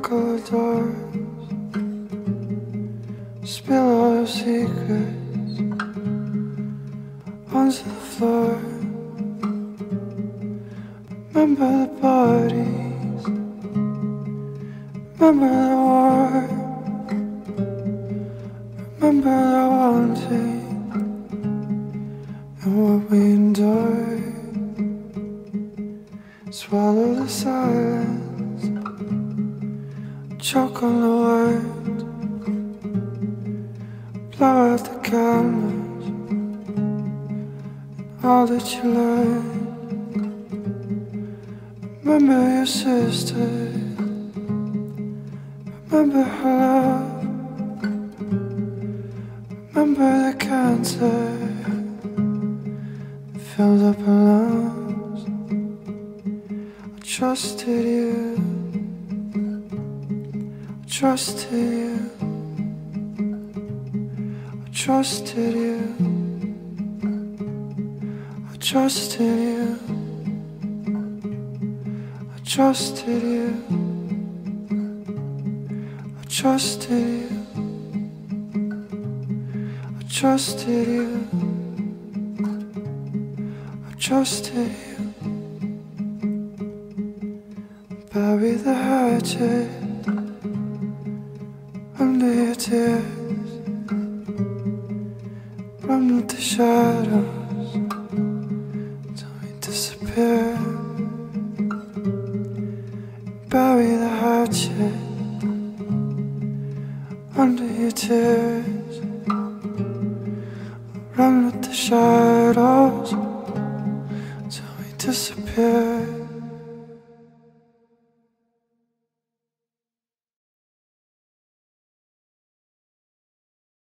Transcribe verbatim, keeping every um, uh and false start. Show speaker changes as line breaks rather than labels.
buckle the doors, spill all your secrets onto the floor. Remember the parties, remember the war, remember the wanting and what we endured. Swallow the silence, choke on the words, blow out the candles, all that you learned. Remember your sister, remember her love, remember the cancer that filled up her lungs. I trusted you, I trusted you, I trusted you, I trusted you, I trusted you, I trusted you, I trusted you, I trusted you. Bury the hatchet under your tears, run with the shadows till we disappear. Bury the hatchet under your tears, run with the shadows till we disappear.